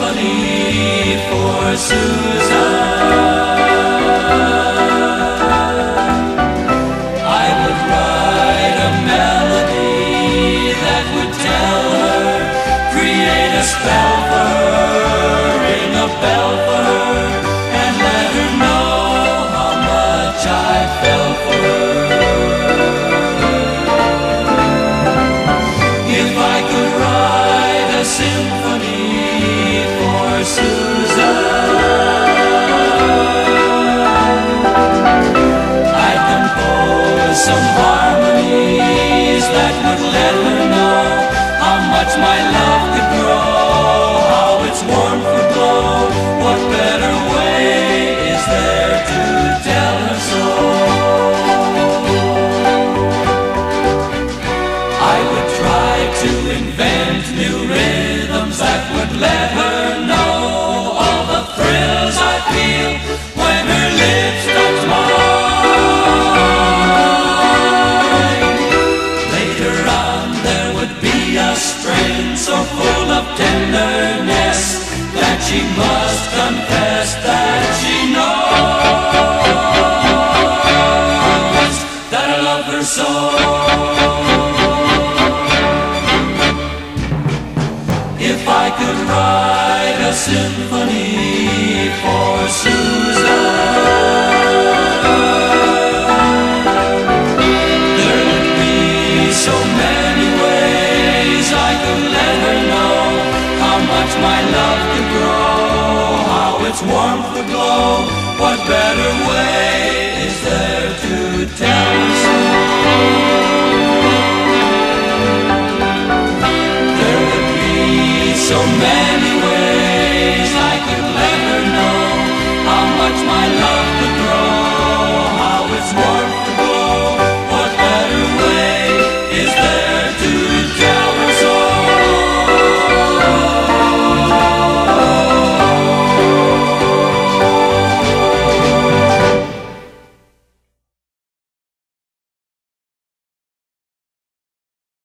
symphony for Susan. I would write a melody that would tell her, create a spell for her, ring a bell for her, and let her know how much I fell for her. If I could write a symphony for Susan, I'd compose some harmonies that would let her know how much my love could grow, how its warmth would glow. What better way is there to tell her so? I would try to invent new rhythms that would let her know all the thrills I feel when her lips touch mine. Later on there would be a strain so full of tenderness that she must confess that she knows that I love her so. If I could write a symphony for Susan, there would be so many ways I could let her know how much my love could grow, how its warmth would glow. What better way is there to tell her so?